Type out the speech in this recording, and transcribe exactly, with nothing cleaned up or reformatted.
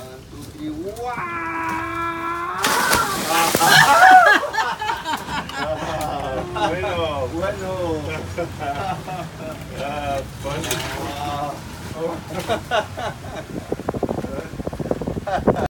two, three. ¡Wow! Bueno, Bueno. ah, pues. Ah.